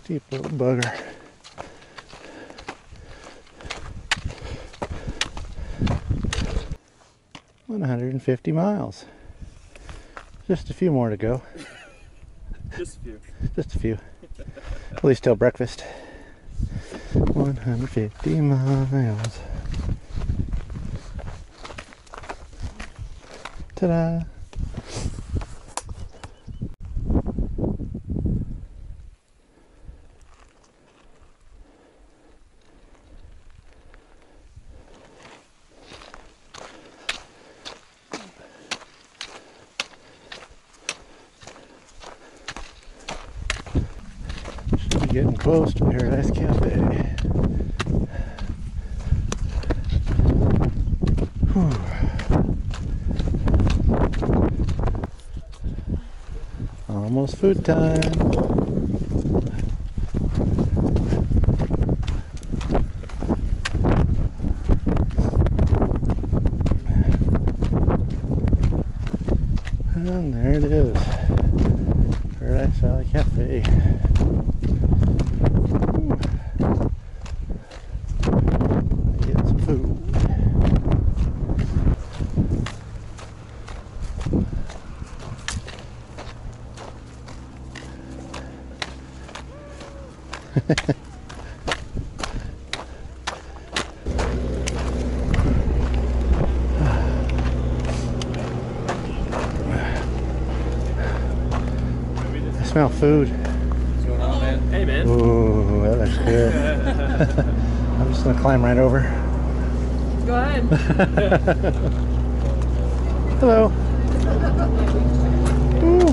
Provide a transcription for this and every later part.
Steep little bugger. $150 miles. Just a few more to go. Just a few. Just a few. At least till breakfast. 150 miles. Ta-da! Should be getting close to Paradise Cafe. Whew. Almost food time. And there it is. Paradise Valley Cafe. Get some food. I smell food. What's going on, man? Hey, man. Ooh, that looks good. I'm just gonna climb right over. Go ahead. Hello. Ooh.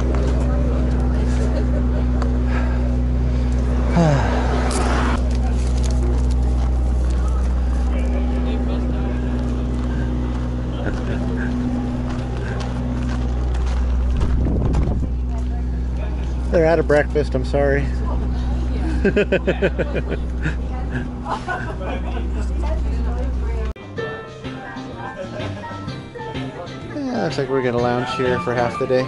They're out of breakfast, I'm sorry. Yeah, looks like we're gonna lounge here for half the day.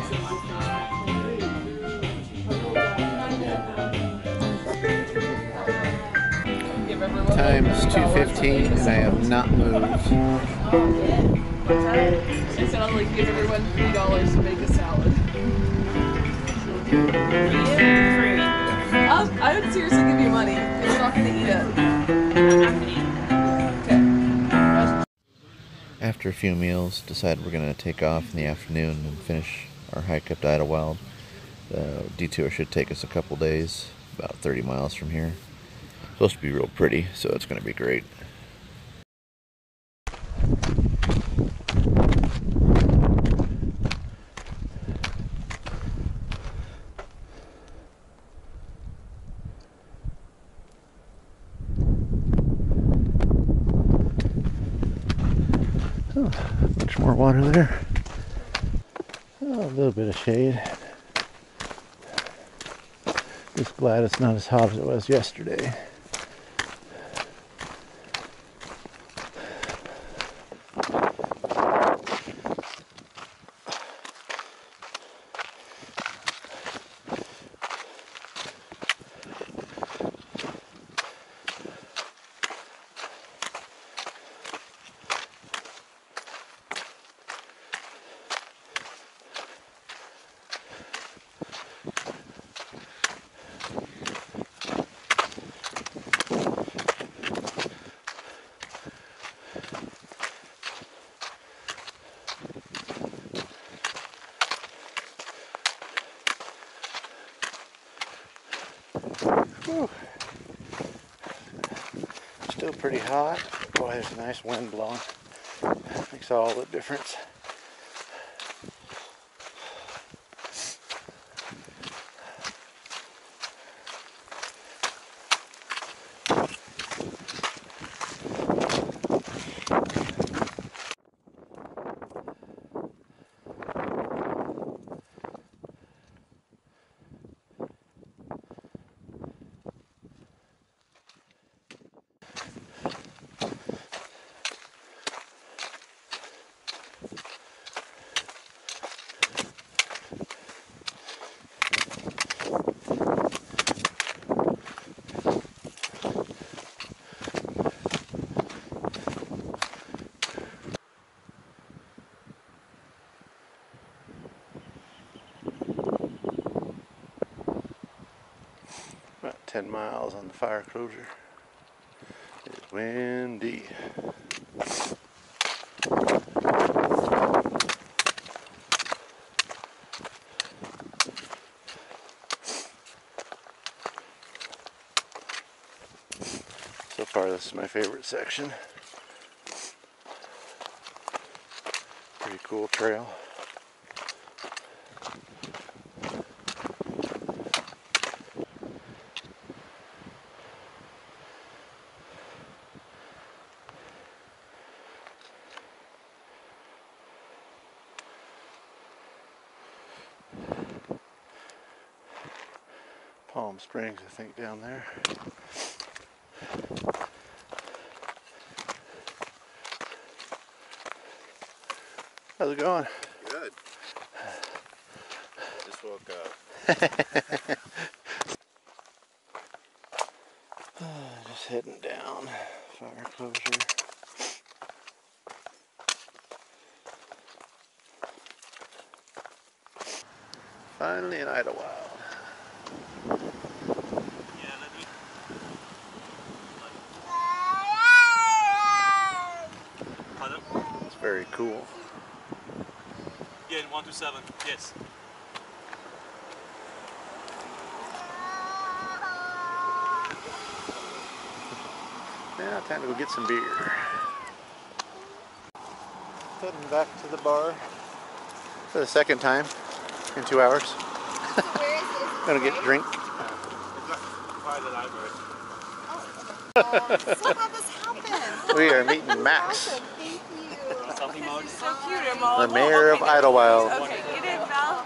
Time is 2:15 and I have not moved. I said I'll like give everyone $3 to make a salad. I would seriously give you money. You're not going to eat it. Okay. After a few meals, decided we're going to take off in the afternoon and finish our hike up to Idyllwild. The detour should take us a couple days, about 30 miles from here. Supposed to be real pretty, so it's going to be great. Oh, much more water there. Oh, a little bit of shade. Just glad it's not as hot as it was yesterday. Whew. Still pretty hot. Boy, there's a nice wind blowing. Makes all the difference. 10 miles on the fire closure. It's windy. So far, this is my favorite section. Pretty cool trail. Palm Springs, I think, down there. How's it going? Good. Just woke up. Just heading down fire closure. Finally in Idyllwild. It's very cool. Yeah, 127. Yes. Now time to go get some beer. Heading back to the bar for the second time in 2 hours. Where is this? Gonna get a drink. By the library. Oh, I'm so glad this happened. We are meeting Max, Awesome, thank you. Something mug. So cute. I'm all the mayor of Idyllwild. Okay, get in, Val.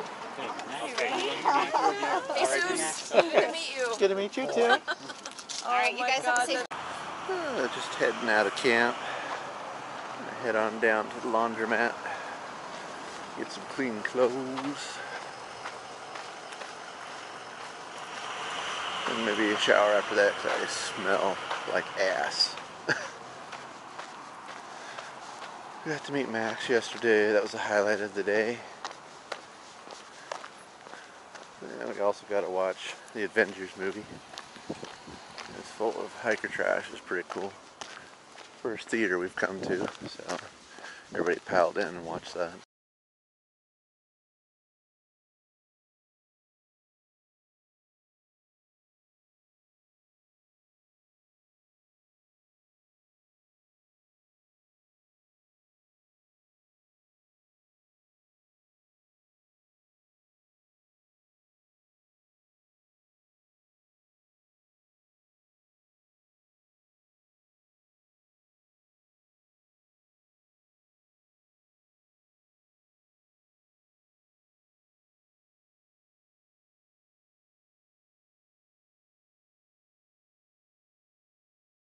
Jesus, good to meet you. Good to meet you too. Alright, you guys have a safe. Just heading out of camp. Gonna head on down to the laundromat. Get some clean clothes. And maybe a shower after that because I smell like ass. We got to meet Max yesterday. That was the highlight of the day. And we also got to watch the Avengers movie. It's full of hiker trash. It's pretty cool. First theater we've come to, so everybody piled in and watched that.